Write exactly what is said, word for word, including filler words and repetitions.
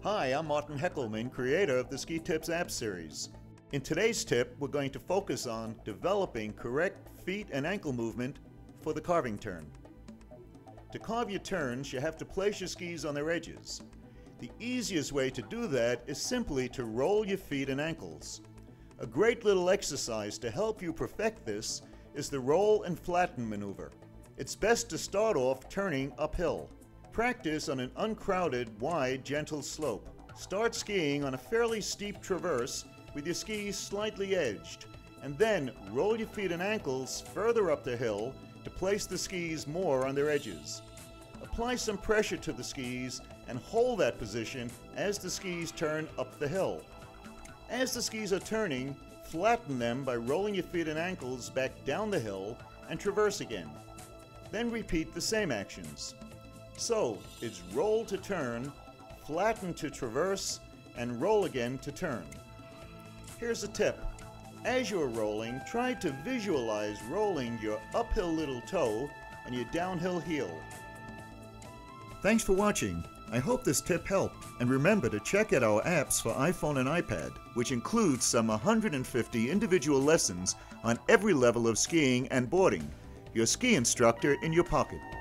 Hi, I'm Martin Heckelman, creator of the SkiTips app series. In today's tip, we're going to focus on developing correct feet and ankle movement for the carving turn. To carve your turns, you have to place your skis on their edges. The easiest way to do that is simply to roll your feet and ankles. A great little exercise to help you perfect this is the roll and flatten maneuver. It's best to start off turning uphill. Practice on an uncrowded, wide, gentle slope. Start skiing on a fairly steep traverse with your skis slightly edged, and then roll your feet and ankles further up the hill to place the skis more on their edges. Apply some pressure to the skis and hold that position as the skis turn up the hill. As the skis are turning, flatten them by rolling your feet and ankles back down the hill and traverse again. Then repeat the same actions. So, it's roll to turn, flatten to traverse, and roll again to turn. Here's a tip. As you're rolling, try to visualize rolling your uphill little toe and your downhill heel. Thanks for watching. I hope this tip helped, and remember to check out our apps for iPhone and iPad, which includes some one hundred fifty individual lessons on every level of skiing and boarding. Your ski instructor in your pocket.